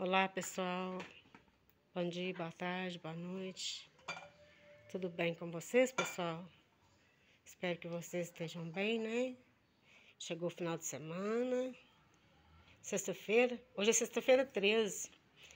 Olá, pessoal. Bom dia, boa tarde, boa noite. Tudo bem com vocês, pessoal? Espero que vocês estejam bem, né? Chegou o final de semana. Sexta-feira. Hoje é sexta-feira 13.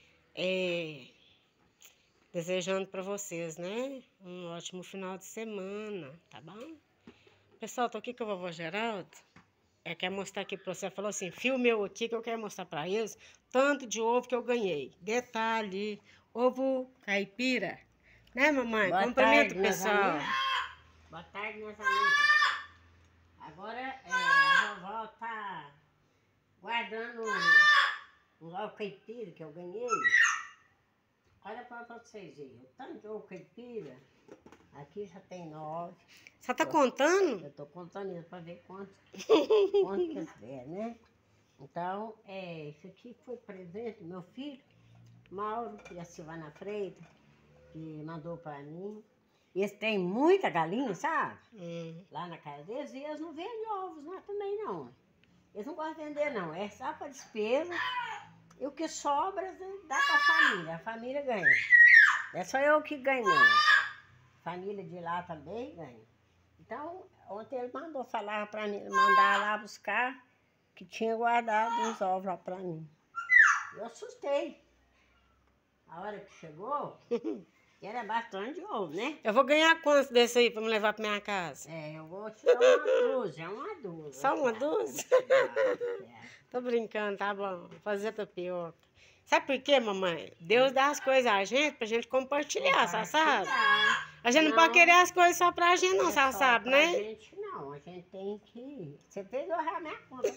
Desejando para vocês, né? Um ótimo final de semana, tá bom? Pessoal, tô aqui com a vovó Geralda. Quer mostrar aqui para você. Falou assim, filme eu aqui que eu quero mostrar para eles tanto de ovo que eu ganhei. Detalhe, ovo caipira. Né, mamãe? Boa Cumprimento, tarde, pessoal. Boa tarde, meus amigos. Agora a vovó tá guardando um ovo caipira que eu ganhei. Olha para vocês verem, o tanto de ovo caipira. Aqui já tem 9. Você tá contando? Eu tô contando isso para ver quanto que é, né? Então, isso aqui foi presente do meu filho, Mauro, e a Silvana Freitas, que mandou para mim. Eles têm muita galinha, sabe? Lá na casa deles, e eles não vendem ovos lá também, não. Eles não gostam de vender, não. É só para despesa. E o que sobra dá para a família. A família ganha. Não é só eu que ganho, não. A família de lá também ganha. Então, ontem ele mandou falar para mim, mandar lá buscar, que tinha guardado uns ovos lá para mim. Eu assustei. A hora que chegou, era bastante ovo, né? Eu vou ganhar quantos desse aí para me levar para minha casa? Eu vou te dar uma dúzia, uma dúzia. Só uma dúzia? Tô brincando, tá bom. Vou fazer tapioca. Sabe por quê, mamãe? Deus dá as coisas a gente pra gente compartilhar, você sabe? A gente não pode querer as coisas só pra gente, não, você sabe, né? A gente não, a gente tem que... Você fez eu errar minha conta.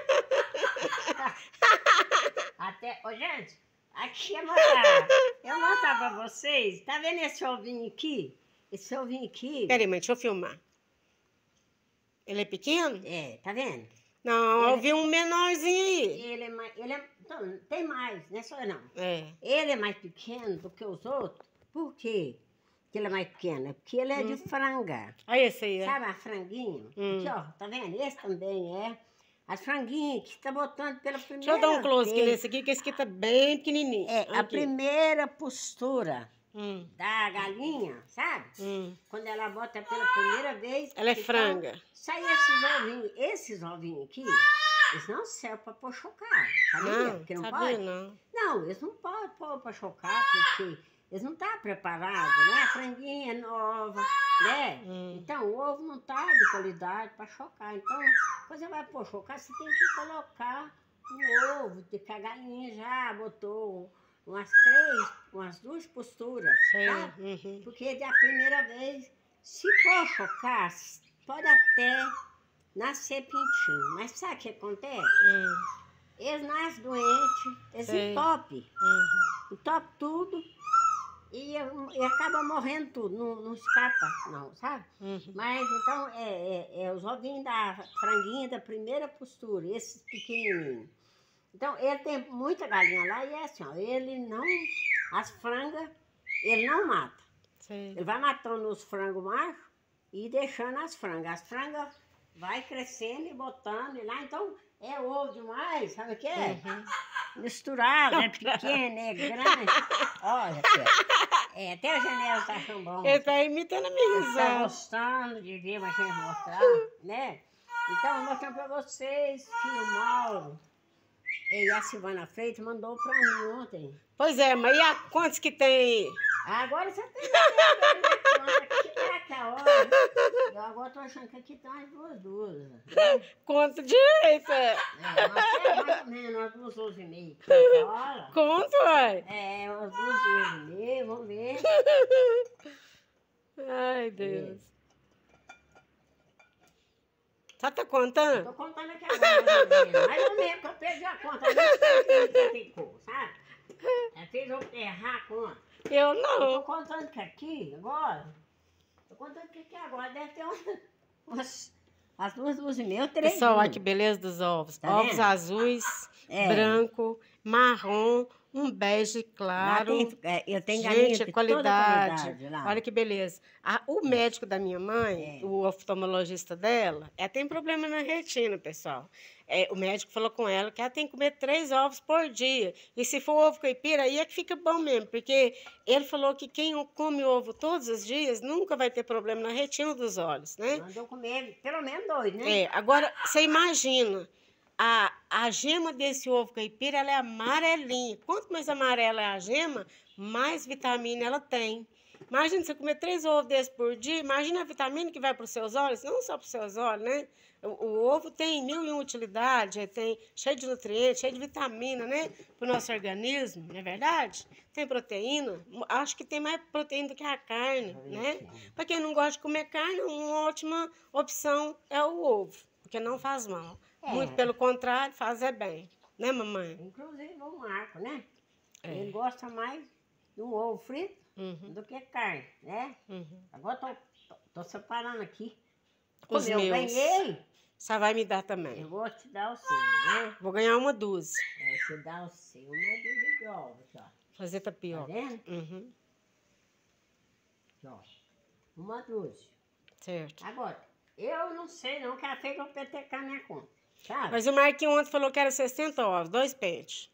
Até... Ô, gente, aqui eu vou mostrar pra vocês. Tá vendo esse ovinho aqui? Esse ovinho aqui... Peraí, mãe, deixa eu filmar. Ele é pequeno? Tá vendo? Não, eu vi um menorzinho aí. Ele é mais... Então, tem mais, não é só não. É. Ele é mais pequeno do que os outros. Por quê que ele é mais pequeno? É porque ele é de franga. Olha esse aí, Sabe a franguinha? Aqui, ó, tá vendo? Esse também é. As franguinhas que está botando pela primeira vez. Deixa eu dar um close aqui nesse aqui, que esse aqui tá bem pequenininho. A primeira postura da galinha, sabe? Quando ela bota pela primeira vez... Ela é franga. Sai esses ovinhos. Esses ovinhos aqui, eles não servem para pôr chocar. Sabia? Não, Porque não sabia pode? não. Não, eles não podem pôr para chocar, porque eles não estão preparados, né? A franguinha é nova, né? Então, o ovo não está de qualidade para chocar. Então, quando você vai pôr chocar, você tem que colocar o ovo, que a galinha já botou umas 2 posturas, sabe? Porque da primeira vez, se for chocar, pode até nascer pintinho. Mas sabe o que acontece? Eles nascem doentes, eles entopem. Entopem tudo e acaba morrendo tudo. Não escapa, não, sabe? Mas então, os ovinhos da franguinha da primeira postura, esses pequenininhos. Então, ele tem muita galinha lá e é assim, ó, as frangas, ele não mata. Ele vai matando os frangos machos e deixando as frangas. As frangas vai crescendo e botando e lá, então é ovo demais, sabe o que é? Misturado, é pequeno, é grande. Olha aqui, até a janela tá achando bom. Ele tá imitando a minha Tá risada. gostando de ver a gente mostrar, né? Então, eu vou mostrar pra vocês que o Mauro e a Silvana Freitas mandou pra mim ontem. Pois é, mas e quantos que tem aí? Agora você tem que é que a hora. Eu agora tô achando que aqui tá as duas dúzias. Né? Conta direito, Mais ou menos, umas 2 dúzias e meia. Olha. Conta, uai. Umas 2 dúzias e meia, vamos ver. Ai, Deus. Só tá contando? Tô contando aqui agora, mais ou menos, que eu perdi a conta. Sabe? Fez eu errar a conta. Eu Eu não. tô contando que aqui, agora, deve ter umas 2 dúzias e meia, 3 Pessoal, olha dúzias. que beleza dos ovos. Tá Ovos vendo? azuis, branco, marrom, um bege Lá claro. eu tenho galinha Gente, de qualidade. toda qualidade lá. Olha que beleza. O médico da minha mãe, o oftalmologista dela, ela tem problema na retina, pessoal. O médico falou com ela que ela tem que comer 3 ovos por dia. E se for ovo caipira, aí é que fica bom mesmo. Porque ele falou que quem come ovo todos os dias nunca vai ter problema na retina dos olhos, né? Mandou comer pelo menos 2, né? Agora, você imagina, a gema desse ovo caipira, ela é amarelinha. Quanto mais amarela é a gema, mais vitamina ela tem. Imagina você comer 3 ovos desses por dia, imagina a vitamina que vai para os seus olhos, não só para os seus olhos, né? O ovo tem 1001 utilidades, tem cheio de nutrientes, cheio de vitamina, né? Para o nosso organismo, não é verdade? Tem proteína, acho que tem mais proteína do que a carne, né? Para quem não gosta de comer carne, uma ótima opção é o ovo, porque não faz mal. Muito pelo contrário, faz bem. Né, mamãe? Inclusive o Marco, né? Ele gosta mais de um ovo frito do que carne, né? Agora tô separando aqui. Os Como eu meus. ganhei, Você vai me dar também. eu vou te dar o seu, né? Vou ganhar uma dúzia. Eu te dar o seu, uma dúzia de ovos, ó. Fazer Tá tapioca. vendo? Ó, uma dúzia. Certo. Agora, eu não sei não, que ela fez pra petecar minha conta, sabe? Mas o Marquinhos ontem falou que era 60 ovos, 2 pentes.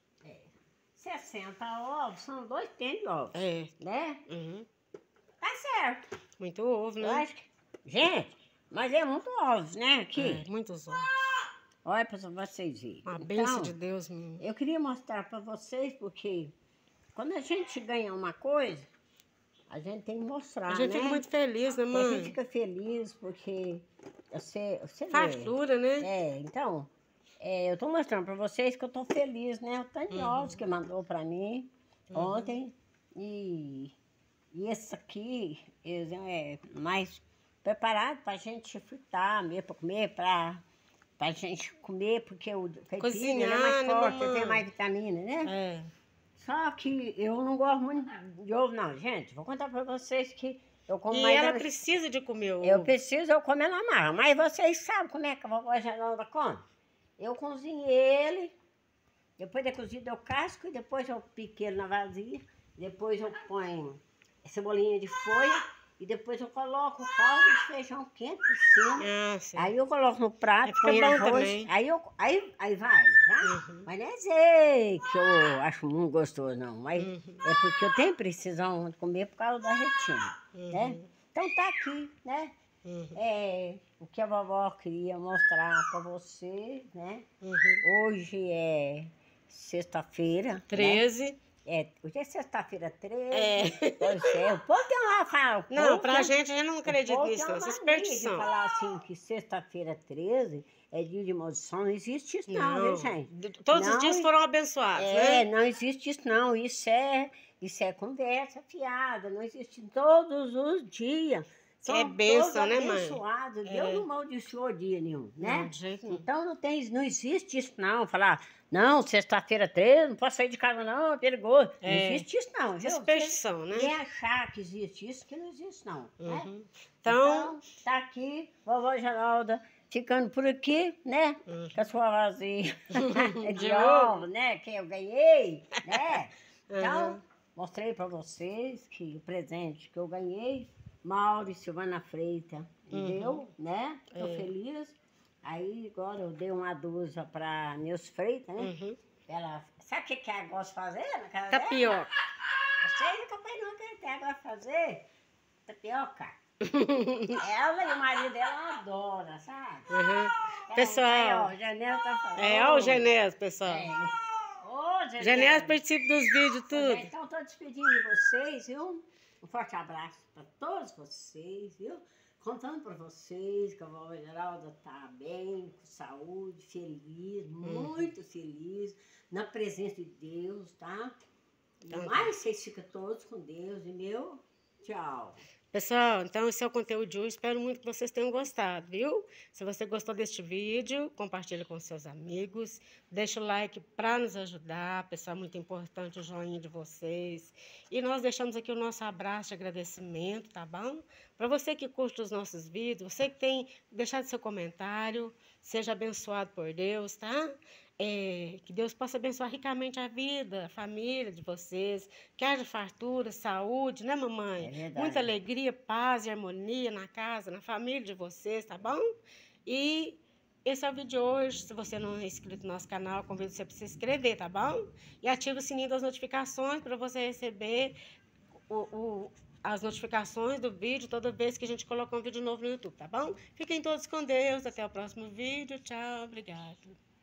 60 ovos, são 2 pentes de ovos, né? Tá certo. Muito ovo, Eu né? acho que... Gente, mas é muito ovos, né, aqui. Muitos ovos. Olha para vocês verem. Uma bênção de Deus, menino. Eu queria mostrar para vocês, porque quando a gente ganha uma coisa, a gente tem que mostrar, A gente né? fica muito feliz, né, A gente mãe? fica feliz porque você vê. Fartura, né? Então, eu tô mostrando para vocês que eu tô feliz, né? O tanto de ovos que mandou para mim ontem. E esse aqui é mais preparado para a gente fritar, mesmo para comer, para a gente comer, porque o caipira Cozinhar, é mais né, forte, mamãe? tem mais vitamina, né? Só que eu não gosto muito de ovo, não, gente. Vou contar para vocês que eu como E mais... ela precisa de comer ovo. Eu preciso eu comer na marra, mas vocês sabem como é que a vovó Geralda come? Eu cozinho ele, depois de cozido eu casco, e depois eu pico ele na vasilha, depois eu ponho cebolinha de folha, e depois eu coloco o caldo de feijão quente por cima. Sim. Aí eu coloco no prato, Fica põe bom arroz, também. aí vai, tá? Mas não é dizer que eu acho muito gostoso, não. Mas é porque eu tenho precisão de comer por causa da retina, né? Então tá aqui, né? O que a vovó queria mostrar para você, né? Hoje é sexta-feira. 13. Né? Hoje é sexta-feira 13. Pois é, o povo tem uma fala. Não, pra gente, a gente não acredita nisso, não. essa superstição. Falar assim que sexta-feira 13 é dia de maldição, não existe isso não, viu, gente? Todos os dias foram abençoados, né? Não existe isso não, isso é conversa fiada, não existe todos os dias. É bênção, né, mãe? Abençoado, Deus não amaldiçoou dia nenhum, né? Não, de jeito nenhum. Então não existe isso não, falar, não, sexta-feira 13, não posso sair de casa não, é perigoso. Não existe isso não, viu? Superstição, né? Nem achar que existe isso, que não existe não, né? Então, tá aqui, vovó Geralda, ficando por aqui, né? Com a sua vazia de ovo, né? Que eu ganhei, né? Então, mostrei para vocês que o presente que eu ganhei, Mauro e Silvana Freita deu, né? Tô feliz. Aí agora eu dei uma dúzia para Nilce Freitas, né? Ela, sabe o que ela gosta de fazer na casa dela? tapioca. Vocês é capaz não acreditar, ela gosta de fazer tapioca. Ela e o marido dela adoram, sabe? Pessoal. O Genésio tá falando. Olha o Genésio, pessoal. Ô, Genésio participa dos vídeos, tudo. Então, tô despedindo de vocês, viu? Um forte abraço para todos vocês, viu? Contando para vocês que a vovó Geralda tá bem, com saúde, feliz, muito feliz, na presença de Deus, tá? Mas vocês ficam todos com Deus, e meu, tchau. Pessoal, então esse é o conteúdo de hoje. Espero muito que vocês tenham gostado, viu? Se você gostou deste vídeo, compartilhe com seus amigos. Deixa o like para nos ajudar. Pessoal, muito importante o joinha de vocês. E nós deixamos aqui o nosso abraço de agradecimento, tá bom? Para você que curte os nossos vídeos, você que tem deixado seu comentário, seja abençoado por Deus, tá? Que Deus possa abençoar ricamente a vida, a família de vocês, que haja fartura, saúde, né, mamãe? É verdade. Muita alegria, paz e harmonia na casa, na família de vocês, tá bom? E esse é o vídeo de hoje. Se você não é inscrito no nosso canal, convido você para se inscrever, tá bom? E ativa o sininho das notificações para você receber as notificações do vídeo toda vez que a gente colocar um vídeo novo no YouTube, tá bom? Fiquem todos com Deus. Até o próximo vídeo. Tchau, obrigado.